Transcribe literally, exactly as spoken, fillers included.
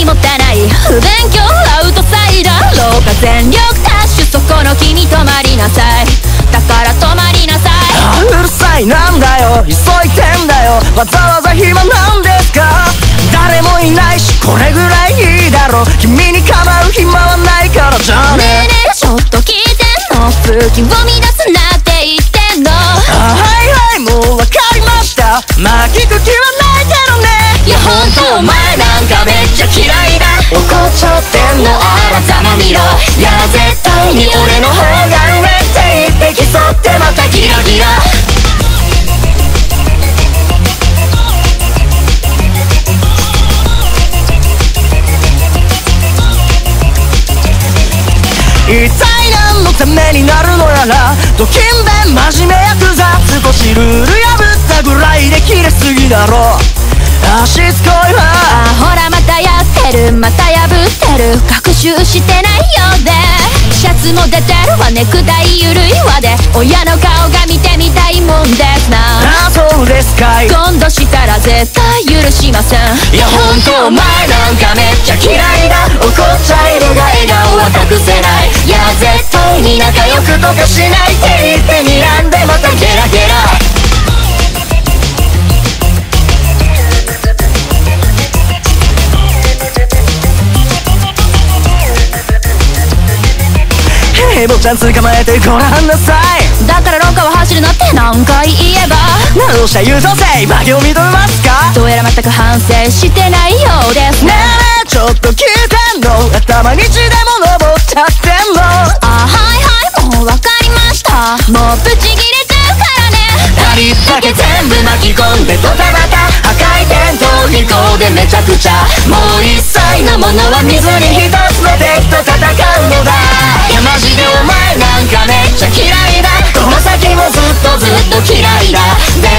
持たない不勉強アウトサイダー廊下全力ダッシュそこの君止まりなさいだから止まりなさいうるさいなんだよ急いでんだよわざわざ暇なんですか誰もいないしこれぐらいいいだろ君に構う暇はないからじゃあねねえねえちょっと聞いてんの空気を乱すなって言ってんのあはいはいもうわかりましたまあ聞く気はないけどねいやほんとお前なんかめっちゃ嫌いだ怒っちゃってんのあらざまみろいや絶対に俺の方が上って言って競ってまたギラギラ一体何のためになるのやらドキン弁真面目ヤクザ少しルール破ったぐらいで切れすぎだろあしつこいわあほらまたやってるまた破ってる学習してないようでシャツも出てるわネクタイゆるいわで親の顔が見てみたいもんですなあそうですかい今度したら絶対許しませんいやほんとお前なんかめっちゃ嫌いだ怒っちゃいるが笑顔は隠せないいや絶対に仲良くとかしないって言って睨んでまたゲラゲラヘボちゃん捕まえてごらんなさいだから廊下を走るなって何回言えば何をした優等生バケを認めますかどうやら全く反省してないようですねえねえちょっと聞いてんの頭に血でも登っちゃってんのあはいはいもう分かりましたもうブチギレちゃうからねありったけ全部巻き込んでドタバタ破壊転倒飛行でめちゃくちゃもう一切のものは水に一つの敵と戦うのだいやマジでお前なんかめっちゃ嫌いだこの先もずっとずっと嫌いだ